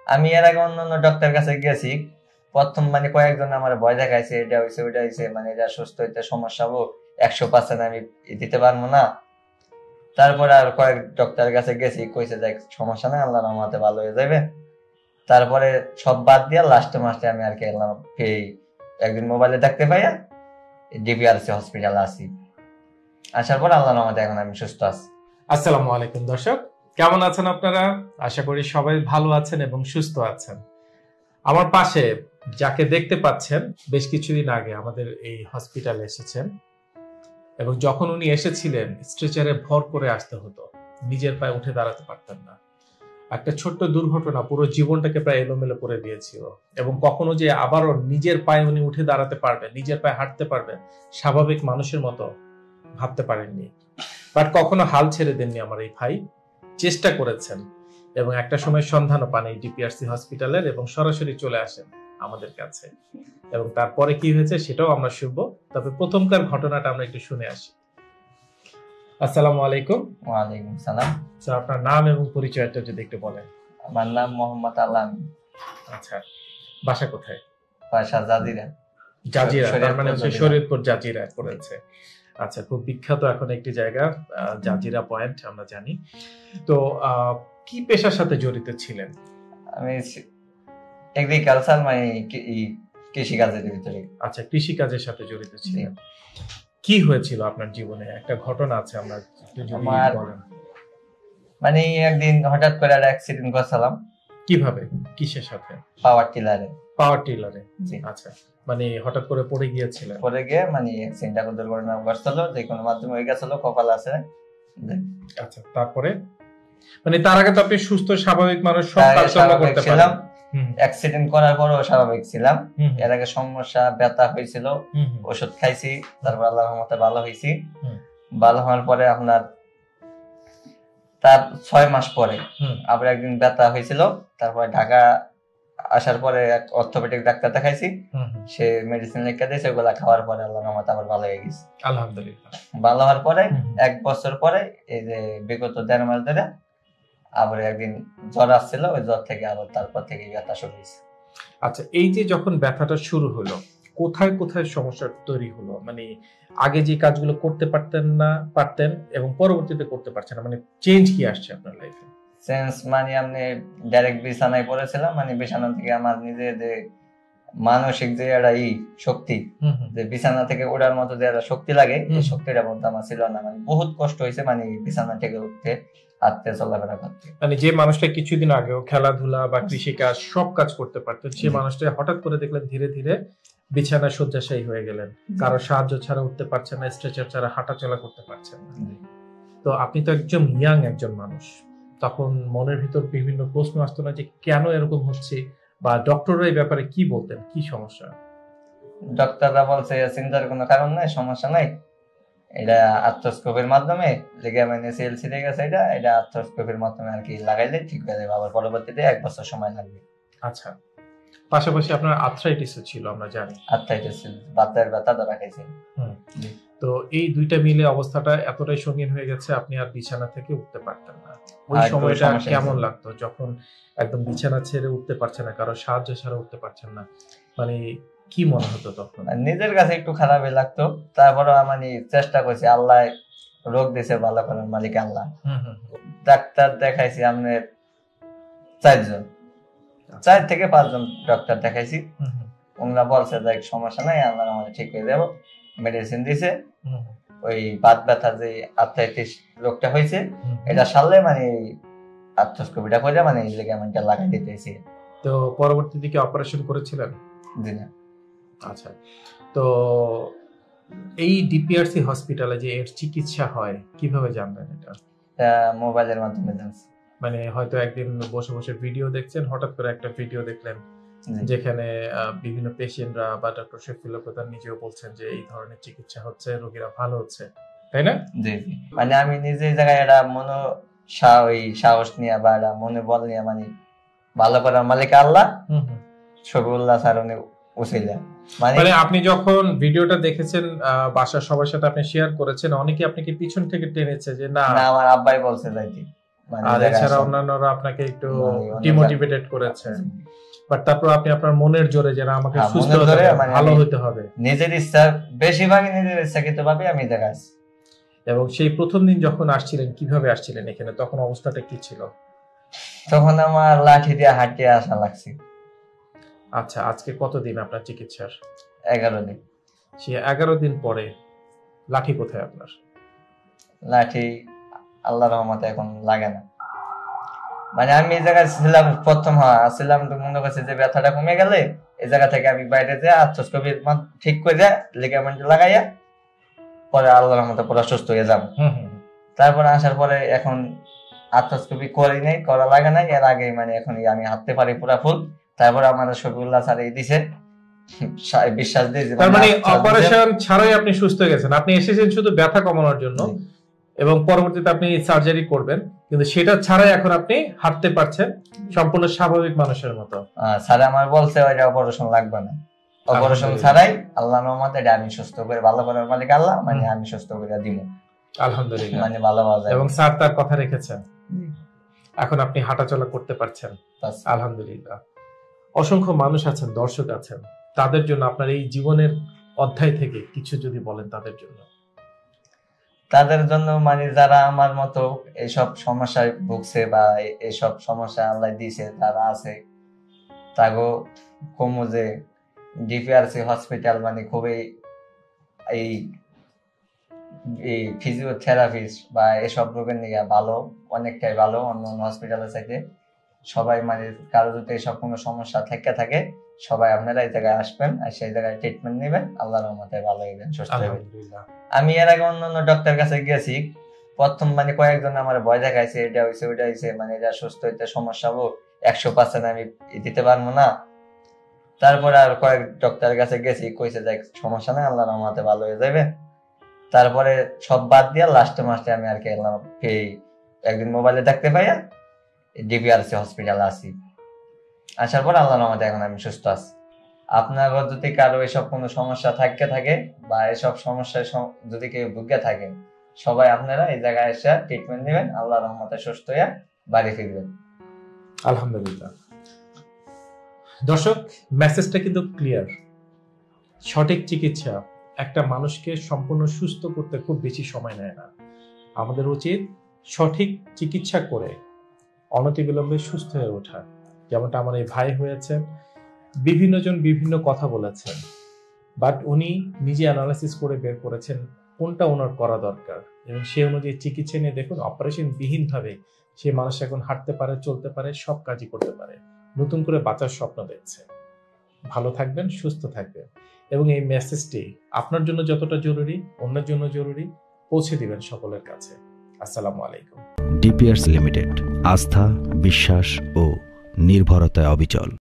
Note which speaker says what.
Speaker 1: আমি এর আগে অন্য ডক্টর কাছে গেছি, প্রথম মানে কয়েকজন আমার ভয় দেখাইছে, এটা হয়েছে ওইটা হয়েছে, মানে এটা সুস্থ হইতে সমস্যা হবো, 100% আমি দিতে পারবো না। তারপরে আর কয়েক ডক্টর কাছে গেছি, কইছে দেখ সমস্যা নাই, আল্লাহর রহমতে ভালো হয়ে যাবে। তারপরে সব বাদ দিয়া লাস্টে মাসে আমি আর কি এলাম, এই একদিন মোবাইলে দেখতে পাইয়া ডিপিআরসি হসপিটালে আসি। আসার পর আল্লাহর রহমতে এখন আমি সুস্থ আছি।
Speaker 2: আসসালামু আলাইকুম দর্শক, কেমন আছেন আপনারা? আশা করি সবাই ভালো আছেন এবং সুস্থ আছেন। আমার পাশে যাকে দেখতে পাচ্ছেন বেশ কিছুদিন আগে আমাদের এই হসপিটালে এসেছেন, এবং যখন উনি এসেছিলেন স্ট্রেচারে ভর করে আসতে হতো, নিজের পায়ে উঠে দাঁড়াতে পারতেন না। একটা ছোট্ট দুর্ঘটনা পুরো জীবনটাকে প্রায় এলোমেলো করে দিয়েছিল, এবং কখনো যে আবারও নিজের পায়ে উনি উঠে দাঁড়াতে পারবেন, নিজের পায়ে হাঁটতে পারবেন স্বাভাবিক মানুষের মতো ভাবতে পারেননি। বাট কখনো হাল ছেড়ে দেননি আমার এই ভাই, চেষ্টা করেছেন এবং একটা সময় সন্ধানও পান এই ডিপিআরসি হসপিটালের, এবং সরাসরি চলে আসেন আমাদের কাছে। এবং তারপরে কি হয়েছে সেটাও আমরা শুনবো, তবে প্রথমকার ঘটনাটা আমরা একটু শুনে আসি। আসসালামু আলাইকুম।
Speaker 1: ওয়ালাইকুম সালাম।
Speaker 2: স্যার, আপনার নাম এবং পরিচয়টা যদি একটু বলেন।
Speaker 1: আমার নাম মোহাম্মদ আলাম।
Speaker 2: আচ্ছা, বাসা কোথায়?
Speaker 1: বাসা জাজিরা।
Speaker 2: জাজিরা, তার মানে হচ্ছে শরীয়তপুর জাজিরা পড়েছে। আচ্ছা, খুব বিখ্যাত এখন একটি জায়গা জাজিরা পয়েন্ট, আমরা জানি। তো কি পেশার সাথে জড়িত ছিলেন?
Speaker 1: আমি এগ্রিকালচার, মানে কৃষিকাজের ভিতরে।
Speaker 2: আচ্ছা, কৃষিকাজের সাথে জড়িত ছিলেন। কি হয়েছিল আপনার জীবনে? একটা ঘটনা আছে, আমরা যদি বলেন।
Speaker 1: মানে একদিন হঠাৎ করে একটা অ্যাক্সিডেন্ট করছিলাম।
Speaker 2: কিভাবে, কিসের সাথে?
Speaker 1: পাওয়ার টিলারে।
Speaker 2: পাওয়ার টিলারে? আচ্ছা, মানে হঠাৎ করে পড়ে গিয়েছিলেন?
Speaker 1: পড়ে গিয়ে মানে অ্যাক্সিডেন্টটা দুর্ঘটনা ঘটছিল, যে কোনো মাধ্যমে হয়ে গেছিল, কপাল আছে।
Speaker 2: আচ্ছা, তারপরে মানে তার আগে তো আপনি সুস্থ স্বাভাবিক মানুষ, সব কাজকর্ম করতে পারেন।
Speaker 1: অ্যাক্সিডেন্ট করার পরও স্বাভাবিক ছিলাম। এর আগে সমস্যা, ব্যথা হয়েছিল, ওষুধ খাইছি, তারপর আল্লাহর রহমতে ভালো হয়েছি। ভালো হওয়ার পরে আপনার তার 6 মাস পরে আবার একদিন ব্যথা হয়েছিল। তারপরে ঢাকা আসার পরে এক অর্থোপেডিক ডাক্তার দেখাইছি, সে মেডিসিন লিখে দিয়েছে, ওগুলা খাওয়ার পরে আল্লাহর রহমতে আবার ভালো হয়ে গেছে,
Speaker 2: আলহামদুলিল্লাহ।
Speaker 1: ভালো হওয়ার পরে 1 বছর পরে, এই যে বিগত 1.5 মাস ধরে আবার একদিন জ্বর আসছিল, ওই জ্বর থেকে আবার তারপর থেকে ব্যথা শুরু হয়েছে।
Speaker 2: আচ্ছা, এই যে যখন ব্যথাটা শুরু হলো, কোথায় কোথায় সমস্যা তৈরি হলো? মানে আগে যে কাজগুলো করতে পারতেন এবং পরবর্তীতে করতে পারছেন না, মানে চেঞ্জ কি আসছে আপনার লাইফে?
Speaker 1: চেঞ্জ মানে আমি ডাইরেক্ট বিছানায় পড়েছিলাম, মানে বিছানা থেকে আমার নিজের যে মানসিক যে একটা শক্তি, যে বিছানা থেকে ওঠার মতো যে একটা শক্তি লাগে, এই শক্তিটা বলতে আমার ছিল না। মানে বহুত কষ্ট হয়েছে, মানে বিছানা থেকে উঠতে, হাঁটতে, চলাফেরা করতে।
Speaker 2: মানে যে মানুষটা কিছুদিন আগেও খেলাধুলা বা কৃষিকাজ সব কাজ করতে পারতেন, সেই মানুষটা হঠাৎ করে দেখলেন ধীরে ধীরে বিছানা শয্যাশায়ী হয়ে গেলেন, কারো সাহায্য ছাড়া উঠতে পারছেন না, স্ট্রেচার ছাড়া হাঁটা চলা করতে পারছেন না। তো আপনি তো একজন ইয়াং একজন মানুষ, তখন মনের ভিতর বিভিন্ন প্রশ্ন আসতো না যে কেন এরকম হচ্ছে, বা ডক্টররা এই ব্যাপারে কি বলতেন, কি সমস্যা?
Speaker 1: ডক্টররা বলছে চিন্তার কোনো কারণ নাই, সমস্যা নাই, এটা আর্থ্রোস্কোপের মাধ্যমে লিগামেন্ট এসিএল ছিঁড়ে গেছে, এটা আর্থ্রোস্কোপের মাধ্যমে আর কি লাগাইলে ঠিক হয়ে যাবে, আবার পরবর্তীতে 1 বছর সময় লাগবে।
Speaker 2: আচ্ছা, পাশাপাশি আপনার আর্থ্রাইটিসও ছিল, আমরা জানি।
Speaker 1: আর্থ্রাইটিস ছিল, বাতের ব্যথা ধরা খাইছে।
Speaker 2: তো এই দুইটা মিলে অবস্থাটা এতটাই সঙ্গীন হয়ে গেছে, আপনি আর বিছানা থেকে উঠতে পারতেন না। ওই সময়টা কেমন লাগতো যখন একদম বিছানা ছেড়ে উঠতে পারছেন না, কারো সাহায্য ছাড়া উঠতে পারছেন না? মানে কি মনে হতো তখন? নিজের কাছে একটু খারাপই লাগতো, তারপরে মানে চেষ্টা করছি, আল্লাহ রোগ দিয়েছে ভালো করার মালিক আল্লাহ। ডাক্তার দেখাইছি আপনার 4 থেকে 5 জন ডাক্তার দেখাইছি, ওনারা বলছে দেখ সমস্যা নাই, আল্লাহ আমাদের ঠিক হয়ে যাবো, মেডিসিন দিছে। ওই বাত ব্যথা যে আর্থ্রাইটিস রোগটা হয়েছে, এটা সারলে মানে আর্থ্রোস্কোপিটা করে মানে লিগামেন্টটা লাগাই দিতেছি। তো পরবর্তী দিকে অপারেশন করেছিলেন?
Speaker 1: জি না।
Speaker 2: আচ্ছা, তো এই ডিপিআরসি হসপিটালে যে এর চিকিৎসা হয় কিভাবে জানলেন? এটা
Speaker 1: মোবাইলের মাধ্যমে জানছি।
Speaker 2: মানে হয়তো একদিন বসে বসে ভিডিও দেখছেন, হঠাৎ করে একটা ভিডিও দেখলেন যেখানে বিভিন্ন পেশেন্টরা বা ডক্টর শফিউল্লাহ প্রধান নিজেও বলছেন যে এই ধরনের চিকিৎসা হচ্ছে, রোগীরা ভালো হচ্ছে, তাই না?
Speaker 1: জি জি, মানে আমি নিজে জায়গায় একটা সাহস নিয়ে বা একটা মনে বল নিয়ে, মানে ভালো করার মালিক আল্লাহ, শফিউল্লাহ স্যার উনি উসিলা।
Speaker 2: মানে আপনি যখন ভিডিওটা দেখেছেন বাসার সবার সাথে আপনি শেয়ার করেছেন, অনেকে আপনাকে পিছন থেকে টেনেছে যে না,
Speaker 1: আমার আব্বাই বলছে যাইতে। মানে
Speaker 2: আর
Speaker 1: জায়গায়
Speaker 2: এছাড়া
Speaker 1: আসা।
Speaker 2: অন্যান্যরা আপনাকে একটু
Speaker 1: মানে অন্য
Speaker 2: ডিমোটিভেটেড করেছে, বাট তারপর আপনি আপনার মনের জোরে যেন আমাকে
Speaker 1: হ্যাঁ,
Speaker 2: সুস্থ
Speaker 1: মনের
Speaker 2: হতে
Speaker 1: জোরে
Speaker 2: হবে,
Speaker 1: মানে
Speaker 2: ভালো
Speaker 1: আমি
Speaker 2: হতে হবে।
Speaker 1: নিজের ইচ্ছা, বেশিরভাগই নিজের ইচ্ছাকৃত ভাবে আমি এই জায়গায় আছি।
Speaker 2: এবং সেই প্রথম দিন যখন আসছিলেন, কিভাবে আসছিলেন এখানে, তখন অবস্থাটা কি ছিল?
Speaker 1: তখন আমার লাঠি দিয়ে হাঁটিয়ে আসা লাগছে।
Speaker 2: আচ্ছা, আজকে কতদিন আপনার চিকিৎসার?
Speaker 1: 11 দিন।
Speaker 2: সে 11 দিন পরে লাঠি কোথায় আপনার?
Speaker 1: লাঠি আল্লাহর রহমতে এখন লাগে না। মানে আমি এই জায়গায় ছিলাম প্রথম, আসছিলাম তো মনে করছে যে ব্যথাটা কমে গেলে এই জায়গা থেকে আমি বাইরে যাই আর্থ্রোস্কোপি ঠিক করে লিগামেন্ট লাগাইয়া পরে আল্লাহর রহমতে পুরো সুস্থ হয়ে যাবো। তারপরে আসার পরে এখন আর্থ্রোস্কোপি করি নাই, করা লাগে নাই। এর আগে মানে এখন আমি হাঁটতে পারি পুরা ফুল। তারপরে আমাদের শফিউল্লাহ স্যার এই দিছে, বিশ্বাস দিয়ে যে
Speaker 2: তার মানে
Speaker 1: আশ্বাস দিছে।
Speaker 2: অপারেশন ছাড়াই আপনি সুস্থ হয়ে গেছেন। আপনি এসেছেন শুধু ব্যথা কমানোর জন্য, এবং পরবর্তীতে আপনি সার্জারি করবেন, কিন্তু সেটা ছাড়াই এখন আপনি হাঁটতে পারছেন সম্পূর্ণ স্বাভাবিক মানুষের মতো।
Speaker 1: স্যার আমার বলছে ওইটা অপারেশন লাগবে না, অপারেশন ছাড়াই আল্লাহর রহমতে এটা আমি সুস্থ করে, ভালো করার মালিক আল্লাহ, মানে আমি সুস্থ করে দিব
Speaker 2: আলহামদুলিল্লাহ,
Speaker 1: মানে ভালো হওয়া যায়।
Speaker 2: এবং স্যার তার কথা রেখেছেন, এখন আপনি হাঁটাচলা করতে পারছেন আলহামদুলিল্লাহ। অসংখ্য মানুষ আছেন, দর্শক আছেন, তাদের জন্য আপনার এই জীবনের অধ্যায় থেকে কিছু যদি বলেন তাদের জন্য।
Speaker 1: তাদের জন্য মানে যারা আমার মতো এইসব সমস্যায় ভুগছে বা এইসব সমস্যা আল্লাহ দিয়েছে যারা আছে, তাগো কমু যে ডিপিআরসি হসপিটাল মানে খুবই এই ফিজিওথেরাপিস্ট বা এসব রোগের নিয়ে ভালো, অনেকটাই ভালো অন্য অন্য হসপিটালের চাইতে। সবাই মানে কারো যদি এইসব কোনো সমস্যা থেকে থাকে, সবাই আপনারা এই জায়গায় আসবেন আর সেই জায়গায় ট্রিটমেন্ট নেবেন, আল্লাহর রহমতে ভালো হইবেন, সুস্থ হইবেন। আমি এর আগে অন্য অন্য ডক্টর কাছে গেছি, প্রথম মানে কয়েকজন আমার ভয় দেখাইছে, এটা হয়েছে ওইটা হয়েছে, মানে এটা সুস্থ হইতে সমস্যা হবো, 100% আমি দিতে পারবো না। তারপরে আর কয়েক ডক্টর কাছে গেছি, কইছে যে সমস্যা নাই, আল্লাহর রহমতে ভালো হয়ে যাবে। তারপরে সব বাদ দিয়ে লাস্টে মাস্টে আমি আর কি একদিন মোবাইলে দেখতে পাইয়া ডিপিআরসি হসপিটালে আসি। আসার পর আল্লাহর রহমতে এখন আমি সুস্থ আছি। আপনারও যদি কারো এসব কোনো সমস্যা থাকে বা এসব সমস্যায় যদি কেউ ভুগে থাকে, সবাই আপনারা এই জায়গায় এসে ট্রিটমেন্ট নেবেন, আল্লাহর রহমতে সুস্থ হয়ে বাড়ি ফিরবেন
Speaker 2: আলহামদুলিল্লাহ। দর্শক, মেসেজটা কিন্তু ক্লিয়ার। সঠিক চিকিৎসা একটা মানুষকে সম্পূর্ণ সুস্থ করতে খুব বেশি সময় নেয় না। আমাদের উচিত সঠিক চিকিৎসা করে অনতিবিলম্বে সুস্থ হয়ে ওঠা। যেমনটা আমার এই ভাই হয়েছেন, বিভিন্ন জন বিভিন্ন কথা বলেছেন, বাট উনি নিজে অ্যানালাইসিস করে বের করেছেন কোনটা ওনার করা দরকার, এবং সেই অনুযায়ী চিকিৎসা নিয়ে দেখুন অপারেশন বিহীন ভাবে সেই মানুষ এখন হাঁটতে পারে, চলতে পারে, সব কাজই করতে পারে, নতুন করে বাঁচার স্বপ্ন দেখছে। ভালো থাকবেন, সুস্থ থাকবেন, এবং এই মেসেজটি আপনার জন্য যতটা জরুরি অন্যের জন্য জরুরি, পৌঁছে দিবেন সকলের কাছে। আসসালামু আলাইকুম।
Speaker 3: ডিপিআরসি লিমিটেড, আস্থা, বিশ্বাস ও নির্ভরতায় অবিচল।